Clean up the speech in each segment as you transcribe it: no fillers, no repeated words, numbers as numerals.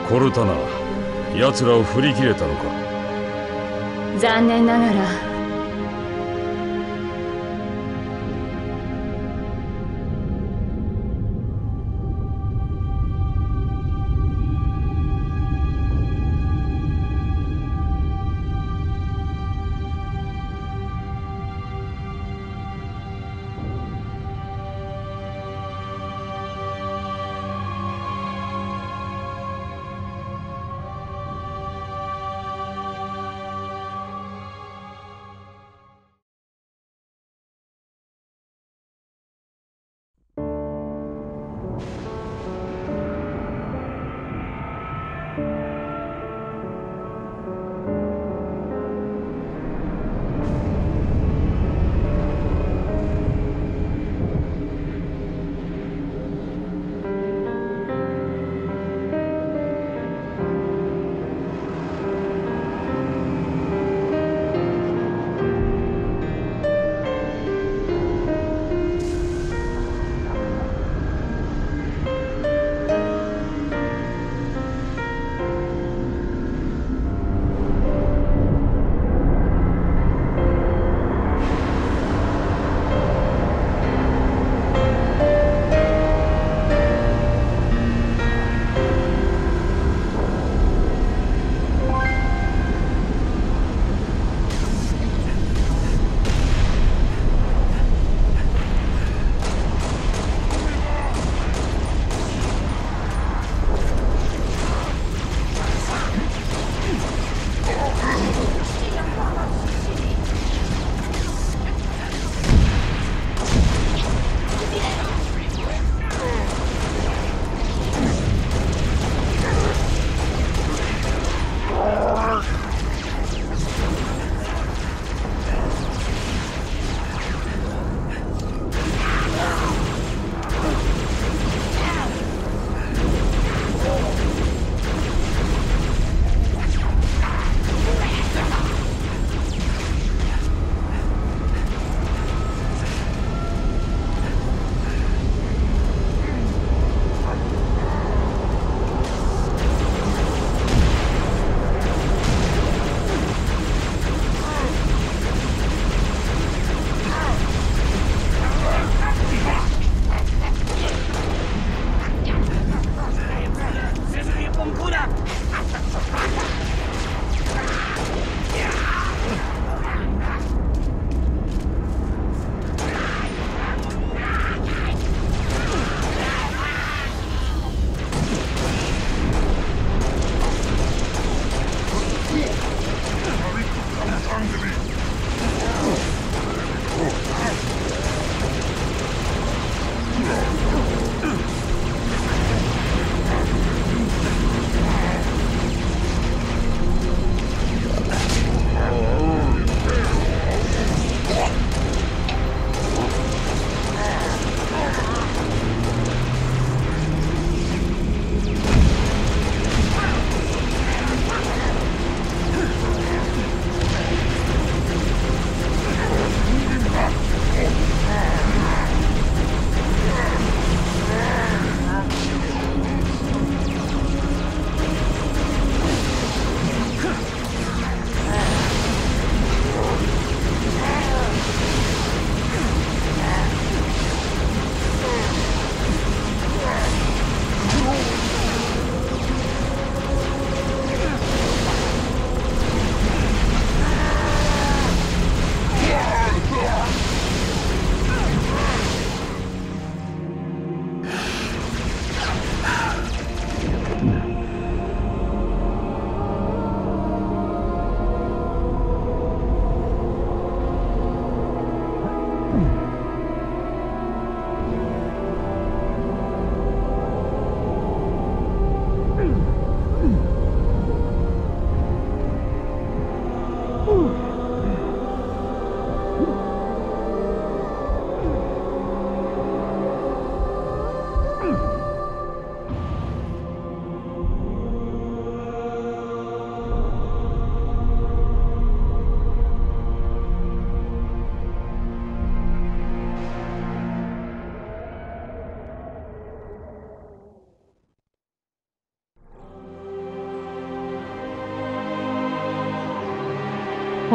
コルタナ、奴らを振り切れたのか？ 残念ながら。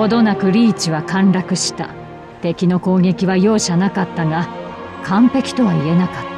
ほどなくリーチは陥落した。敵の攻撃は容赦なかったが、完璧とは言えなかった。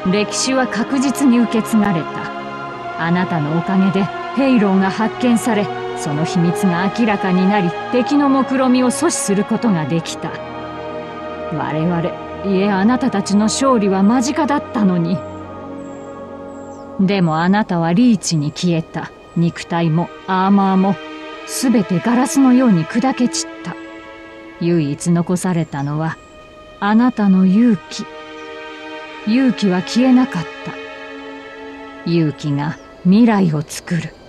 歴史は確実に受け継がれた。あなたのおかげでヘイローが発見され、その秘密が明らかになり、敵の目論見を阻止することができた。我々、いえあなたたちの勝利は間近だったのに。でもあなたはリーチに消えた。肉体もアーマーも全てガラスのように砕け散った。唯一残されたのはあなたの勇気。勇気は消えなかった。勇気が未来を作る。